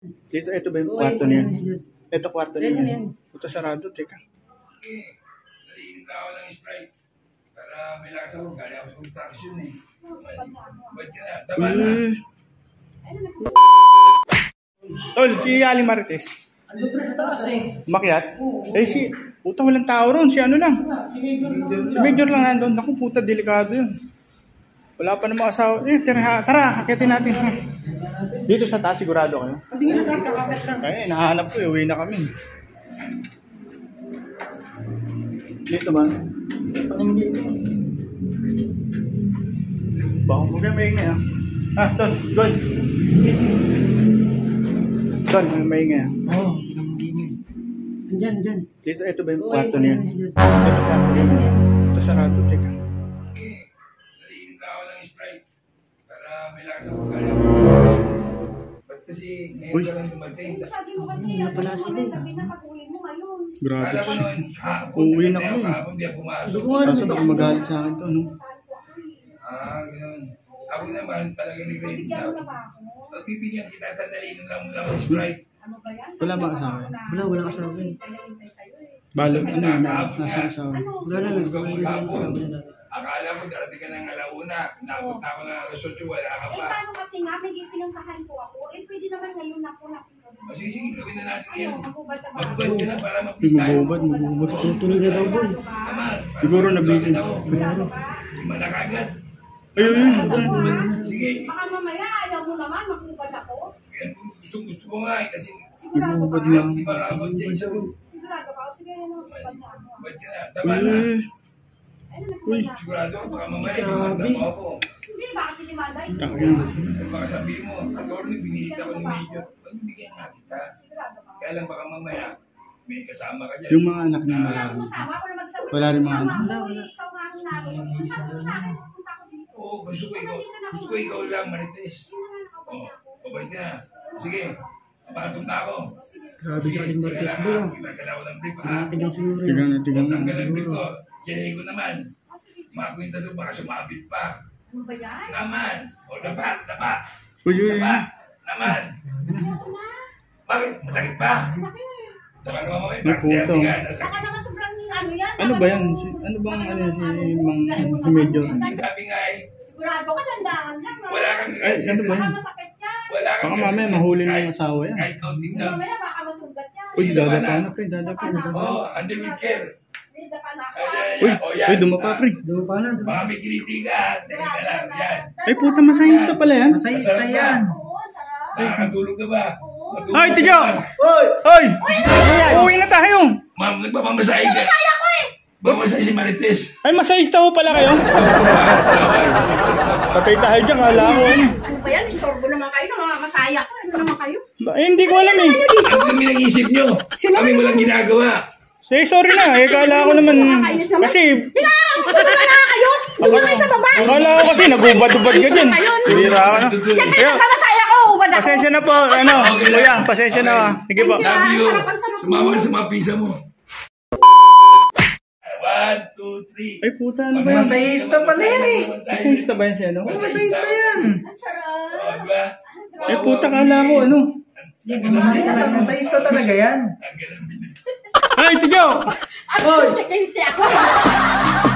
Ito ba yung kwarto niya? Ito kwarto niya. Ito sarado, teka. Okay. Salihin na ako ng Sprite. Para may lakas ako. Kaya ako sa construction eh. Ba't ka na? Tama na. Tol, si Aling Marites. Ano pre sa taas eh? Makiat? Eh si, puta walang tao ron. Si ano lang? Si Major lang nandun. Naku, puta, delikado yun. Wala pa namang asawa. Tara, akitin natin. Ha? Dito sa taas, sigurado kayo? Hindi nga sa kakapit lang. Kaya nahanap ko, uwi na kami. Dito ba? Paningin ko. Baka mo kayo maingay ha? Ah, Don, Don. Don, maingay ha? Oo, Andyan. Ito ba yung kwarto niya? Ito kwarto niya. Ito sarado, teka. Okay. Salihin na ako ng Sprite. Para may lakas ako. Kaya ako. Ba't kasi ngayon ka lang dumating? Sabi mo kasi, sabi na pag-uwi mo ngayon. Grabe Kala ko siya. naman kahapon. Uuwi na kami. Kahapon di ako pumasok. Kaso baka magalit sa akin to, no? Ganun. Ako naman talaga nag-ready Bigyan na mo ako. na ba ako? Pagbibigyan kita, tandaliin lang mo lang ang Sprite. Ano ba yan? Wala ba kasama? Wala kasama eh. Balo, nasa asawa. Wala na. Kahapon. Akala mo darating ka ng alauna. Inabot na ako ng alas 8, wala ka Eh, pa. paano kasi nga, may pinuntahan ko ako. Eh, pwede naman ngayon ako nakita. Sige, gawin na natin yan. Magubad ka ba? Magbubad ka na para mapistahan. Magubad. Tutuloy na daw boy. Naman. Siguro nabitin. Sigurado ka? Lima na kagad. Ayun. Sige. Baka mamaya, ayaw mo naman, magubad ako. Yan, gusto ko nga eh. Kasi Sigurado ka? Magubad lang. di ba kapag Jason? Sigurado ka? O sige, magubad na ako. Magbubad ka na. Tama na. Ano nagubad na ako? Sigurado ako. Baka mamaya. Dimanda mo ako. Hindi, bakit dinimanda? Baka sabihin mo, attorney, pinilit ako ni Major. Pagbibigyan nga kita. Sigurado ka? Kaya lang baka mamaya, may kasama ka dyan. Yung mga anak niya Wala marami. akong masama, wala magsabi. Wala rin mga Masama anak. ako, ikaw nga ang nalo. Sabi mo sa akin, pupunta ako dito. Oo, gusto ko ikaw lang, Marites. Oo, babay ka na. Sige, kapatong na ako. Grabe si Aling Marites boy. Kitagala ko ng brief, ha? Tinatigang siguro. Tigang. Tanggal ang brief ko. Check ko naman. Mga kwintas ko, baka sumabit pa. Ano ba yan? Naman. O, dapat. Uy. Naman. Bakit? Masakit pa? Laki. Dapat naman mamaya. May puto. Baka naman sobrang ano yan. Ano ba yan? Ano bang ano si Mang Medyo? Hindi sabi nga eh. Sigurado ka, dandaan lang. ha? Wala kang Ay, ano ba Baka yan? masakit yan. Wala kang Baka mamaya mahuli na yung asawa yan. Kahit kaunting lang. Mamaya baka masugat yan. Uy, dadapa na pre, dadapa. Oo, andi with care. Hindi, dapa na ako. Uy, dumapa pre. Dumapa na. Baka may kinitigan. Teka na lang, yan. Ay puta, masayista pala yan. Masayis na yan. Oo, sarap. Nakakatulog ka ba? Matulog Ay, ka tiyo! ba? Hoy! Uwi na tayo! Ma'am, nagpapamasahe ka. Kaya ko eh. Pamasahe si Marites. Ay, masayista ho pala kayo. Patay tayo dyan, kala ko ano. Ano ba yan? Istorbo naman kayo. Nangangamasaya ko. Ano naman kayo? Hindi ko alam eh. Ano kami nag-isip nyo? Kami walang ginagawa. Sorry na, kala ko naman. Kasi, Nakakapagod na kayo. Hindi kayo sa baba. kala ko kasi nagubad-ubad ka dyan. Bira ka na. Siyempre, Kaya, nagmamasaya ko. Ubad ako. pasensya na po, ano, kuya, pasensya na. Sige po. Love you. Sarap-sarap Sumama ka sa mga pisa mo. 1, 2, 3. Ay puta, ano ba yan? Masayista pala yan eh. Masayista ba yan siya, no? Masayista yan. Ang sarap. Oo, diba? Ay puta, kala ko, ano. Masayista talaga yan. Ang ganun. Ay, tiyo! Ano? Security ako.